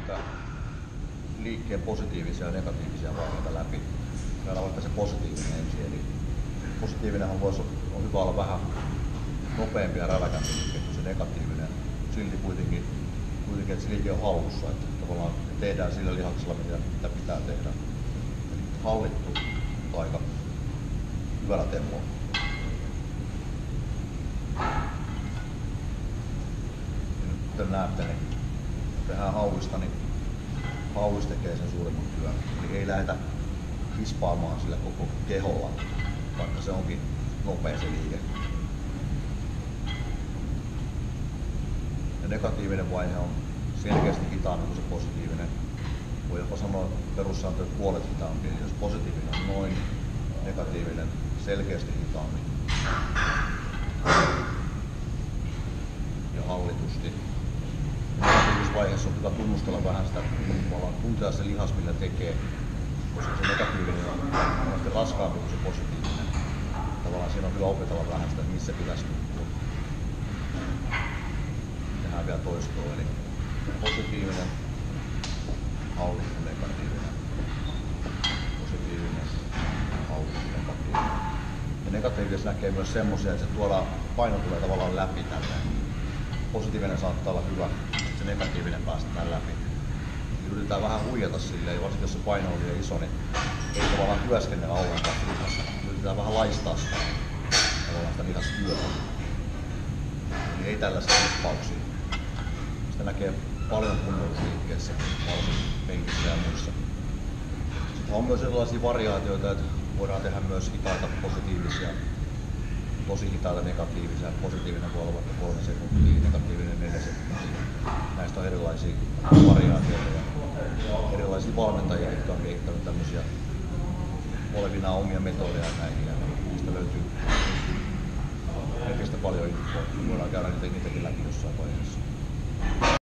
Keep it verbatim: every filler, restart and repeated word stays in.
niitä liikkeen positiivisia ja negatiivisia vaiheita läpi. Käydään vaikka se positiivinen ensin. Eli positiivinenhan voisi on hyvä olla vähän nopeampi ja räväkämpi liike kuin se negatiivinen. Silti kuitenkin, kuitenkin että se liike on hallussa. Että tavallaan tehdään sillä lihaksella, mitä pitää tehdä. Eli hallittu aika hyvällä tempolla. Kuten näette, niin tehdään hauista, niin hauis tekee sen suurimman työn. Eli ei lähdetä hispaamaan sillä koko keholla, vaikka se onkin nopea se liike. Ja negatiivinen vaihe on selkeästi hitaampi kuin se positiivinen. Voi jopa sanoa perussääntöön puolet hitaampi. Eli jos positiivinen on noin, negatiivinen selkeästi hitaammin. Ja hallitusti. Negatiivisessa vaiheessa on hyvä tunnustella vähän sitä, tuntea se lihas, millä tekee, koska se negatiivinen on monesti raskaampi kuin se positiivinen. Tavallaan siinä on hyvä opetella vähän sitä, missä pitäisi tuntua. Tehdään vielä toistoa, eli positiivinen, hallittu, negatiivinen. Positiivinen, hallittu, negatiivinen. Ja negatiivisessa näkee myös semmoisia, että se tuolla paino tulee tavallaan läpi tälleen. Positiivinen saattaa olla hyvä, se negatiivinen päästetään läpi. Eli yritetään vähän huijata silleen, varsinkin jos se paino on liian iso, niin ei tavallaan työskennellä ollenkaan lihassa. Yritetään vähän laistaa sitä, tavallaan sitä lihastyötä. Eli ei tällaisia hispauksia. Sitä näkee paljon kunnollisliikkeessä, varsinkin penkissä ja muissa. Sitten on myös erilaisia variaatioita, että voidaan tehdä myös hitaita positiivisia, tosi hitaita negatiivisia. Positiivinen voi olla vaikka kolme sekuntia, negatiivinen neljä sekuntia. Näistä on erilaisia variaatioita ja erilaisia valmentajia, jotka on kehittänyt tämmöisiä olevinaan omia metodeja näihin. Ja niistä löytyy netistä paljon infoa. Voidaan käydä niitäkin läpi jossain vaiheessa.